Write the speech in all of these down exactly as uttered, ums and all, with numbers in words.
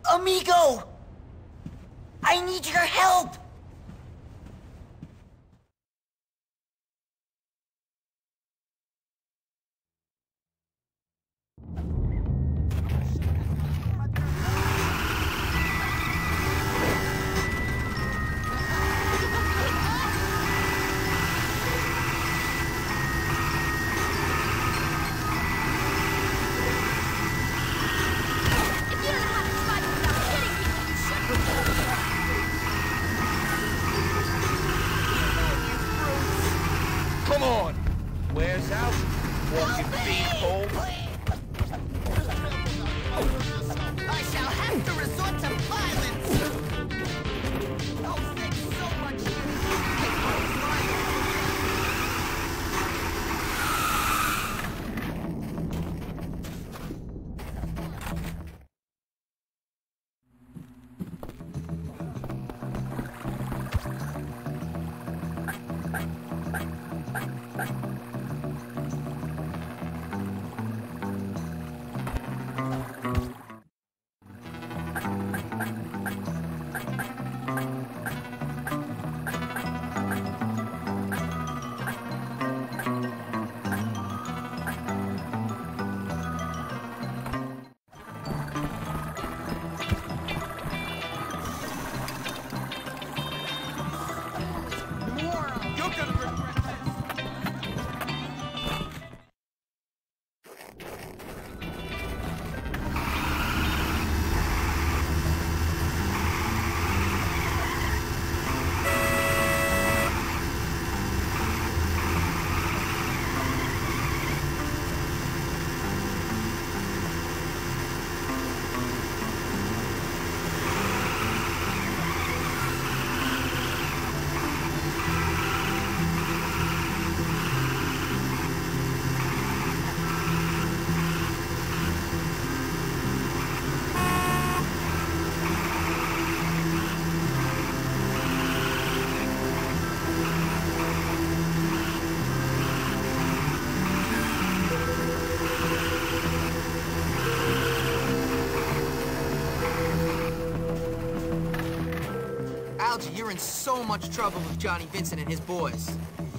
Amigo! I need your help! Come on! Where's out? Walking beanpole. I shall have to resort to violence! Oh, thanks so much! Algie, you're in so much trouble with Johnny Vincent and his boys.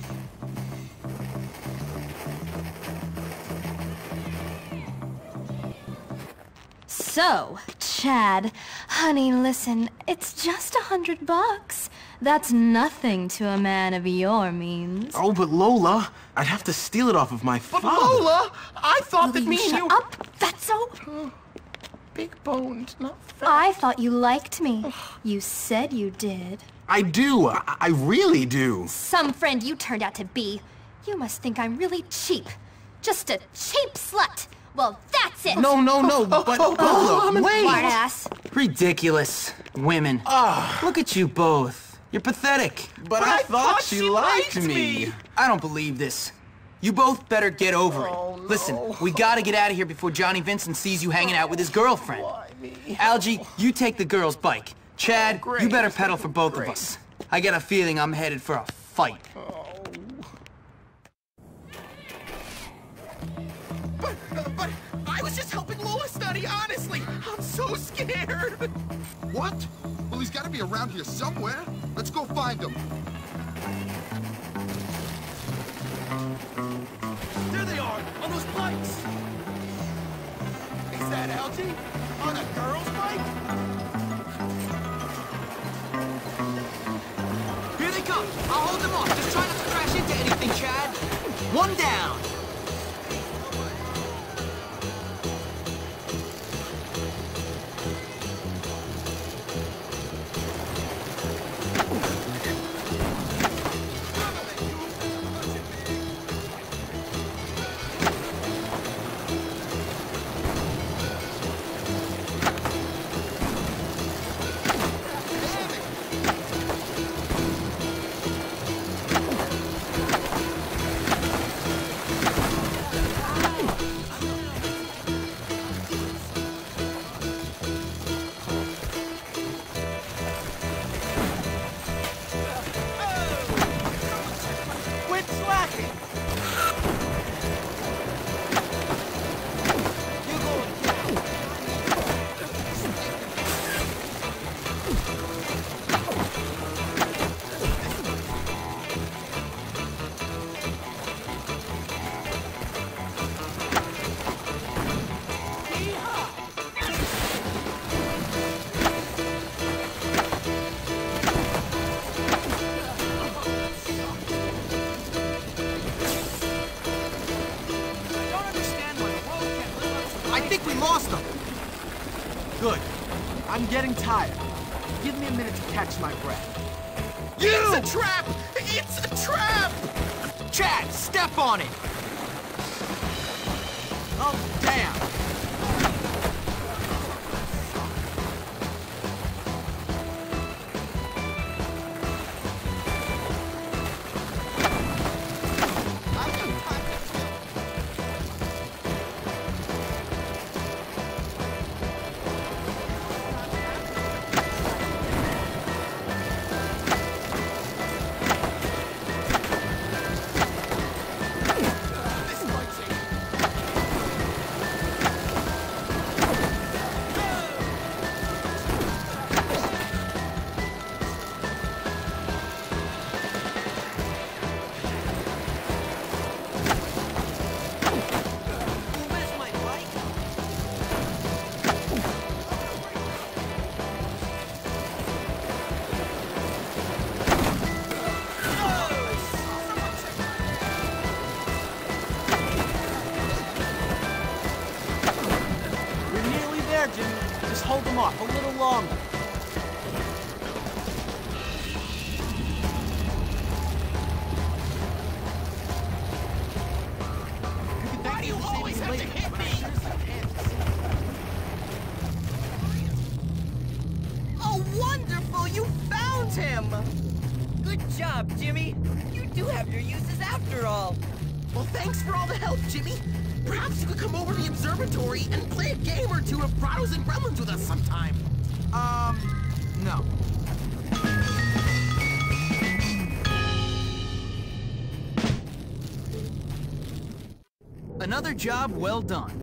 So, Chad, honey, listen, it's just a hundred bucks. That's nothing to a man of your means. Oh, but Lola, I'd have to steal it off of my But father. Lola, I thought Will that you me and shut you... up, fatso? Big-boned, not fat. I thought you liked me. You said you did. I do. I, I really do. Some friend you turned out to be. You must think I'm really cheap. Just a cheap slut. Well, that's it. No, no, no, but Lola, wait! Smartass. Ridiculous. Women. Look at you both. You're pathetic. But, But I, I thought, thought she she liked, liked me. me. I don't believe this. You both better get over Oh, it. no. Listen, we gotta get out of here before Johnny Vincent sees you hanging out with his girlfriend. Why me? Algie, you take the girl's bike. Chad, Great. you better pedal for both Great. of us. I get a feeling I'm headed for a fight. But, uh, but I was just helping Lola study, honestly. I'm so scared. What? Well, he's got to be around here somewhere. Let's go find him. There they are, on those bikes. Is that Algie? On a girl's bike? Here they come! I'll hold them off. Just try not to crash into anything, Chad. One down. lost him. Good. I'm getting tired. Give me a minute to catch my breath. You! It's a trap! It's a trap! Chad, step on it! Oh, damn. I've got time to kill. This might take Where's my bike? We're nearly there, Jimmy. Just hold them off a little longer. Why do you always have to hit me? Oh, wonderful! You found him! Good job, Jimmy. You do have your uses after all. Well, thanks for all the help, Jimmy. Perhaps you could come over to the observatory and play a game or two of Prados and Gremlins with us sometime. Um, no. Another job well done.